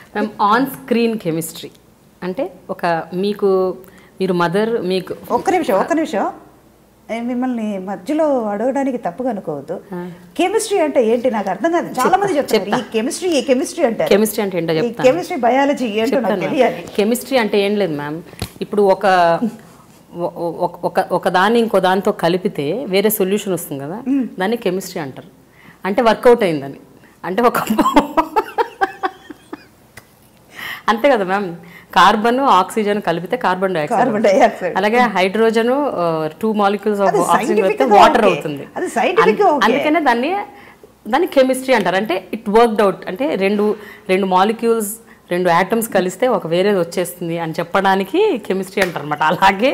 Ma'am on screen chemistry అంటే ఒక మీరు మదర్ మీకు ఒక్క నిమిషం మిమ్మల్ని మధ్యలో అడగడానికి తప్పుగా అనుకోవద్దు. కెమిస్ట్రీ అంటే ఏంటి నాకు అర్థం కాదు. చాలా మంది చెప్తారు ఈ కెమిస్ట్రీ అంటారు. కెమిస్ట్రీ అంటే ఏంటో చెప్తాను. కెమిస్ట్రీ బయాలజీ ఏంటో నాకు తెలియాలి. కెమిస్ట్రీ అంటే ఏం లేదు మ్యామ్, ఇప్పుడు ఒక దాన్ని ఇంకో దాంతో కలిపితే వేరే సొల్యూషన్ వస్తుంది కదా, దాన్ని కెమిస్ట్రీ అంటారు. అంటే వర్కౌట్ అయిందని అంటే అంతే కదా మ్యామ్. కార్బన్ ఆక్సిజన్ కలిపితే కార్బన్ డైఆక్సైడ్, అలాగే హైడ్రోజన్ 2 మాలిక్యూల్స్ ఆఫ్ ఆక్సిజన్ కలిపితే వాటర్ అవుతుంది. అందుకనే దాన్ని కెమిస్ట్రీ అంటారు. అంటే ఇట్ వర్క్డ్ అవుట్ అంటే రెండు మాలిక్యూల్స్ 2 ఆటమ్స్ కలిస్తే ఒక వేరేది వచ్చేస్తుంది అని చెప్పడానికి కెమిస్ట్రీ అంటారు అనమాట. అలాగే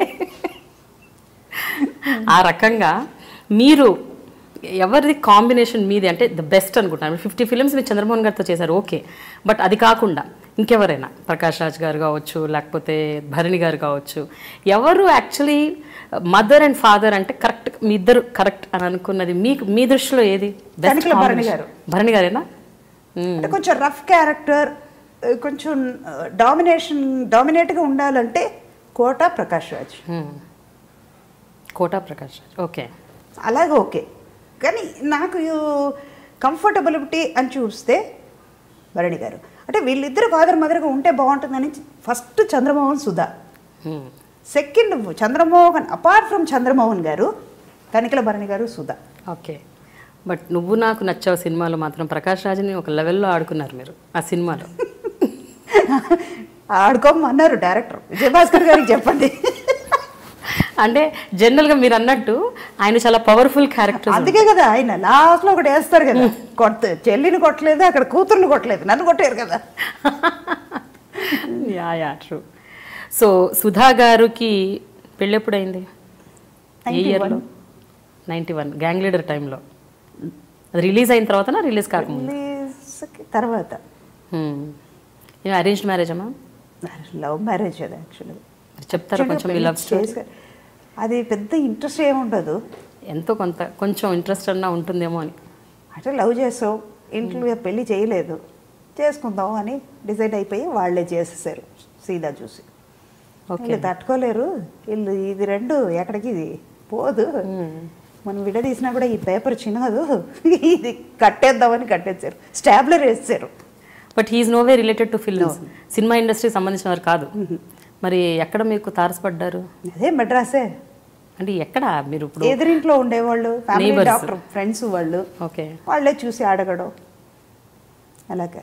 ఆ రకంగా మీరు ఎవరిది కాంబినేషన్ మీది అంటే ద బెస్ట్ అనుకుంటున్నాను. 50 ఫిలిమ్స్ మీరు చంద్రమోహన్ గారితో చేశారు, ఓకే. బట్ అది కాకుండా ఇంకెవరైనా ప్రకాష్ రాజ్ గారు కావచ్చు, లేకపోతే భరణి గారు కావచ్చు, ఎవరు యాక్చువల్లీ మదర్ అండ్ ఫాదర్ అంటే కరెక్ట్, మీ ఇద్దరు కరెక్ట్ అని అనుకున్నది మీ దృష్టిలో ఏది బెస్ట్? భరణి గారేనా? అంటే కొంచెం రఫ్ క్యారెక్టర్, కొంచెం డామినేట్గా ఉండాలంటే కోటా ప్రకాష్ రాజ్. ఓకే, అలాగే ఓకే. కానీ నాకు కంఫర్టబిలిటీ అని చూస్తే భరణి గారు. అంటే వీళ్ళిద్దరు ఫాదర్ మదర్గా ఉంటే బాగుంటుందని first Chandramohan Sudha, second Chandramohan, apart from Chandramohan garu తనిఖీల భరణి గారు సుధా. ఓకే. బట్ నువ్వు నాకు నచ్చావు సినిమాలో మాత్రం ప్రకాష్ రాజ్ని ఒక లెవెల్లో ఆడుకున్నారు మీరు ఆ సినిమాలో. ఆడుకోమన్నారు డైరెక్టర్ విజయభాస్కర్ గారికి చెప్పండి. అంటే జనరల్గా మీరు అన్నట్టు ఆయన చాలా పవర్ఫుల్ క్యారెక్టర్. అందుకే కదా ఆయన లాస్ట్లో ఒకటి వేస్తారు కదా, చెల్లిని కొట్టలేదు, అక్కడ కూతుర్ని కొట్టలేదు, నన్ను కొట్టారు కదా. Yeah true. సో సుధా గారికి పెళ్ళి ఎప్పుడైంది? ఏ ఇయర్లో? 91 గ్యాంగ్ లీడర్ టైంలో. అది రిలీజ్ అయిన తర్వాత రిలీజ్ కాకముందు? తర్వాత. అరేంజ్డ్ మ్యారేజ్ అమ్మా? లవ్ మ్యారేజ్ అది యాక్చువల్గా. చెప్తారా కొంచెం మీ లవ్ స్టోరీ? అది పెద్ద ఇంట్రెస్ట్ ఏముండదు, ఎంతో కొంచెం ఇంట్రెస్ట్ అన్నా ఉంటుందేమో అని. అంటే లవ్ చేసావు, ఇంట్లో పెళ్ళి చేయలేదు, చేసుకుందాం అని డిసైడ్ అయిపోయి వాళ్ళే చేసేసారు సీదా చూసి. ఓకే, తట్టుకోలేరు వీళ్ళు, ఇది రెండు ఎక్కడికి ఇది పోదు, మనం విడదీసినా కూడా ఈ పేపర్ చిన్నదు, ఇది కట్టేద్దామని కట్టేశారు, స్టాబ్లర్ వేసేసారు. But he's no way related to films, cinema ఇండస్ట్రీకి సంబంధించిన వారు కాదు. మరి ఎక్కడ మీకు తారసపడ్డారు? అదే మెడ్రాసే. అంటే ఎక్కడ మీరు ఇప్పుడు? ఎదురింట్లో ఉండేవాళ్ళు, ఫ్యామిలీ డాక్టర్ ఫ్రెండ్స్ వాళ్ళు, ఓకే, వాళ్ళే చూసి అడగడం అలాగే.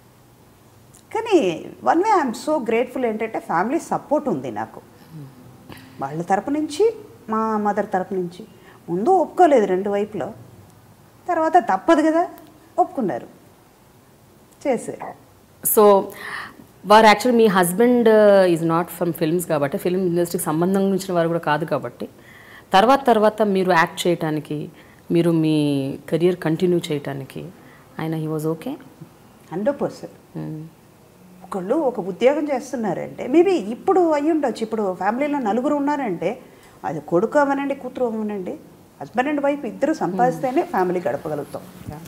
కానీ one way I'm so grateful ఏంటంటే ఫ్యామిలీ సపోర్ట్ ఉంది నాకు, వాళ్ళ తరపు నుంచి మా మదర్ తరపు నుంచి. ముందు ఒప్పుకోలేదు 2 వైపులో, తర్వాత తప్పదు కదా ఒప్పుకున్నారు, చేశారు. సో వారు యాక్చువల్లీ మీ husband is not from films కాబట్టి, ఫిల్మ్ ఇండస్ట్రీకి సంబంధించిన వారు కూడా కాదు కాబట్టి, తర్వాత మీరు యాక్ట్ చేయడానికి, మీరు మీ కెరియర్ కంటిన్యూ చేయడానికి ఆయన హీ వాజ్ ఓకే 100%. ఒకళ్ళు ఒక ఉద్యోగం చేస్తున్నారంటే మేబీ ఇప్పుడు అయ్యి ఉండొచ్చు, ఇప్పుడు ఫ్యామిలీలో 4 ఉన్నారంటే అది కొడుకు అవ్వనండి కూతురు అవ్వనండి, హస్బెండ్ అండ్ వైఫ్ ఇద్దరు సంపాదిస్తేనే ఫ్యామిలీ గడపగలుగుతాం.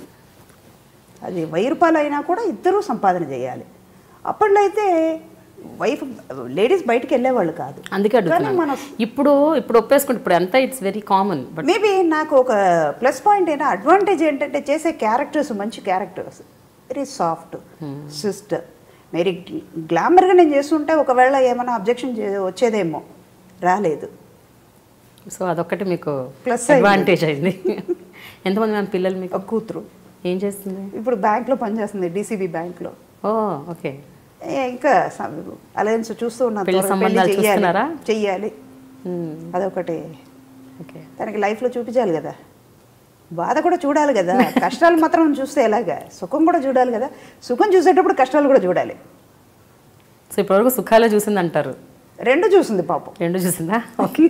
అది 1000 రూపాయలు అయినా కూడా ఇద్దరూ సంపాదన చేయాలి. అప్పట్లో అయితే వైఫ్ లేడీస్ బయటకు వెళ్ళేవాళ్ళు కాదు. అందుకే మనం ఇప్పుడు ఒప్పేసుకుంటే ఇప్పుడు అంతా it's very common. But maybe నాకు ఒక ప్లస్ పాయింట్ అయినా అడ్వాంటేజ్ ఏంటంటే చేసే క్యారెక్టర్స్ మంచి characters, very soft sister, very గ్లామర్గా నేను చేస్తుంటే ఒకవేళ ఏమైనా అబ్జెక్షన్ వచ్చేదేమో, రాలేదు. సో అదొక్కటి మీకు ప్లస్ అడ్వాంటేజ్ అయింది. ఎంతమంది మ్యామ్ పిల్లలు మీకు? ఒక కూతురు. ఏం చేస్తుంది? ఇప్పుడు బ్యాంక్లో పనిచేస్తుంది, DCB బ్యాంక్లో. ఓకే. ఇంకా అలయన్స్ చూస్తూ ఉన్నాను, చెయ్యాలి, అదొకటి. ఓకే, తనకి లైఫ్లో చూపించాలి కదా, బాధ కూడా చూడాలి కదా, కష్టాలు మాత్రం చూస్తే ఎలాగా, సుఖం కూడా చూడాలి కదా, సుఖం చూసేటప్పుడు కష్టాలు కూడా చూడాలి. సో ఇప్పటివరకు సుఖాలే చూసింది అంటారు? 2 చూసింది పాపం. 2 చూసిందా? Okay.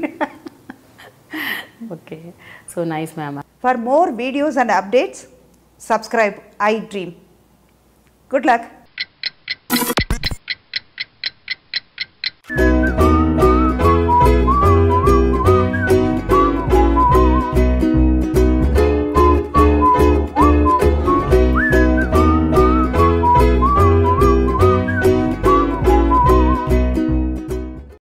Okay, so nice ma'am. For more videos and updates subscribe iDream. Good luck.